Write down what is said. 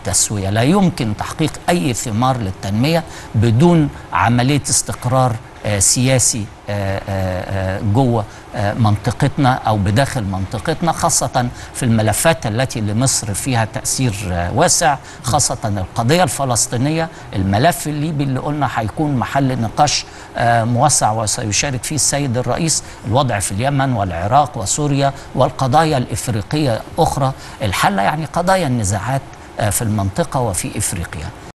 التسوية. لا يمكن تحقيق أي ثمار للتنمية بدون عملية استقرار سياسي جوه منطقتنا أو بداخل منطقتنا، خاصة في الملفات التي لمصر فيها تأثير واسع، خاصة القضية الفلسطينية، الملف الليبي اللي قلنا هيكون محل نقاش موسع وسيشارك فيه السيد الرئيس، الوضع في اليمن والعراق وسوريا والقضايا الإفريقية أخرى، الحل يعني قضايا النزاعات في المنطقة وفي إفريقيا.